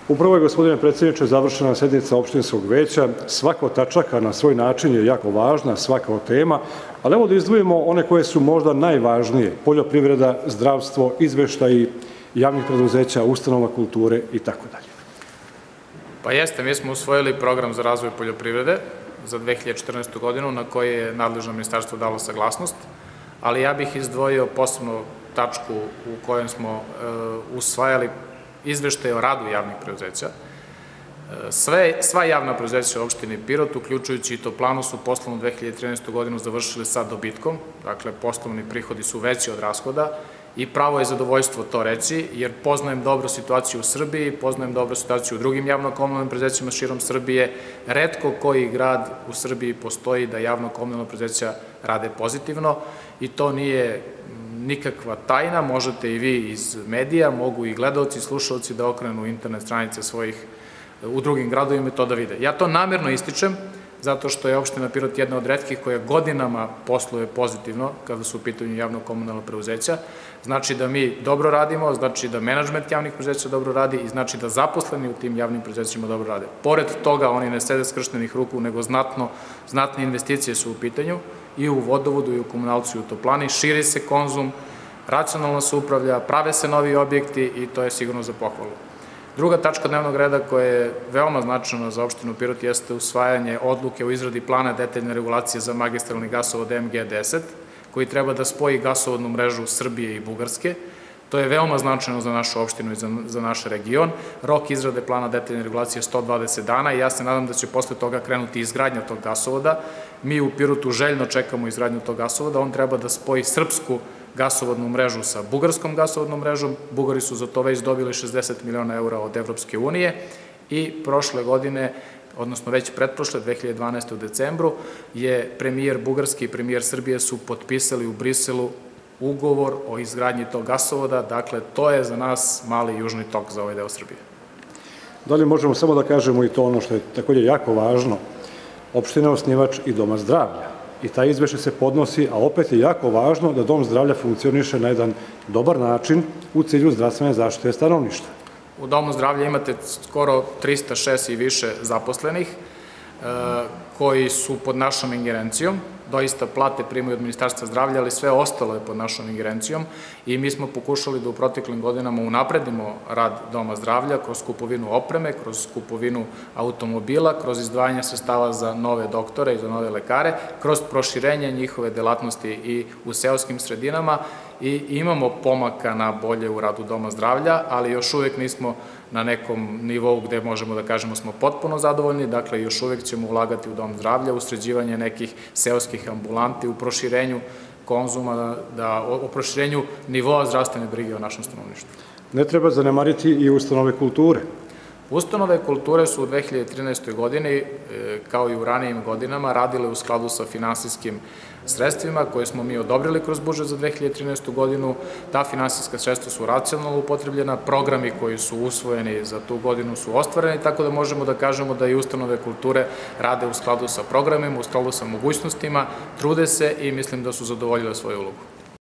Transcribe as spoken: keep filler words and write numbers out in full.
Upravo je, gospodine predsjedniče, završena sednica opštinskog veća. Svaka od tačaka na svoj način je jako važna, svaka od tema, ali evo da izdvojimo one koje su možda najvažnije: poljoprivreda, zdravstvo, izveštaji javnih preduzeća, ustanova kulture i tako dalje. Pa jeste, mi smo usvojili program za razvoj poljoprivrede za dve hiljade četrnaestu. godinu na koji je nadležno ministarstvo dalo saglasnost, ali ja bih izdvojio posebno tačku u kojem smo usvajali izveštaje o radu javnih preduzeća. Sva javna preduzeća u opštini Pirot, uključujući i Toplanu, su poslovnu dve hiljade trinaestu. godinu završili sa dobitkom, dakle poslovni prihodi su veći od rashoda i pravo je zadovoljstvo to reći, jer poznajem dobro situaciju u Srbiji, poznajem dobro situaciju u drugim javno-komunalnim preduzećima širom Srbije. Retko koji grad u Srbiji postoji da javno-komunalna preduzeća rade pozitivno i to nije nikakva tajna. Možete i vi iz medija, mogu i gledalci i slušalci da okrenu internet stranice svojih u drugim gradovima i to da vide. Ja to namerno ističem zato što je opština Pirot jedna od retkih koja godinama posluje pozitivno kada su u pitanju javno-komunalna preduzeća. Znači da mi dobro radimo, znači da menadžment javnih preduzeća dobro radi i znači da zaposleni u tim javnim preduzećima dobro rade. Pored toga, oni ne sede skrštenih ruku, nego znatne investicije su u pitanju i u vodovodu i u komunalcu i u Toplani. Širi se konzum, racionalno se upravlja, prave se novi objekti i to je sigurno za pohvalu. Druga tačka dnevnog reda koja je veoma značajna za opštinu Pirot jeste usvajanje odluke o izradi plana detaljne regulacije za magistralni gasovod M G deset, koji treba da spoji gasovodnu mrežu Srbije i Bugarske. To je veoma značajno za našu opštinu i za naš region. Rok izrade plana detaljne regulacije je sto dvadeset dana i ja se nadam da će posle toga krenuti izgradnja tog gasovoda. Mi u Pirotu željno čekamo izgradnju tog gasovoda. On treba da spoji srpsku gasovodnu mrežu sa bugarskom gasovodnom mrežom. Bugari su za to već dobili šezdeset miliona eura od Evropske unije i prošle godine, odnosno već pretprošle, dve hiljade dvanaeste. u decembru, je premijer Bugarske i premijer Srbije su potpisali u Briselu ugovor o izgradnji tog gasovoda. Dakle, to je za nas mali južni tok za ovaj deo Srbije. Da li možemo samo da kažemo i to ono što je takođe jako važno? Opština je osnivač i Doma zdravlja i taj izveštaj se podnosi, a opet je jako važno da Dom zdravlja funkcioniše na jedan dobar način u cilju zdravstvene zaštite stanovništva. U Domu zdravlja imate skoro trista šest i više zaposlenih koji su pod našom ingerencijom. Doista plate primaju od Ministarstva zdravlja, ali sve ostalo je pod našom ingerencijom i mi smo pokušali da u proteklim godinama unapredimo rad Doma zdravlja kroz kupovinu opreme, kroz kupovinu automobila, kroz izdvajanje sredstava za nove doktore i za nove lekare, kroz proširenje njihove delatnosti i u seoskim sredinama i imamo pomaka na bolje u radu Doma zdravlja, ali još uvek nismo na nekom nivou gde možemo da kažemo smo potpuno zadovoljni. Dakle, još uvek ćemo ulagati u Dom zdravlja, u sređivanje nekih seoskih ambulanti, u proširenju konzuma, o proširenju nivoa zdravstvene brige o našem stanovništvu. Ne treba zanemariti i ustanove kulture. Ustanove kulture su u dve hiljade trinaestoj. godini, kao i u ranijim godinama, radile u skladu sa finansijskim sredstvima koje smo mi odobrili kroz budžet za dve hiljade trinaestu. godinu. Ta finansijska sredstva su racionalno upotrebljena, programi koji su usvojeni za tu godinu su ostvareni, tako da možemo da kažemo da i ustanove kulture rade u skladu sa programima, u skladu sa mogućnostima, trude se i mislim da su zadovoljile svoju ulogu.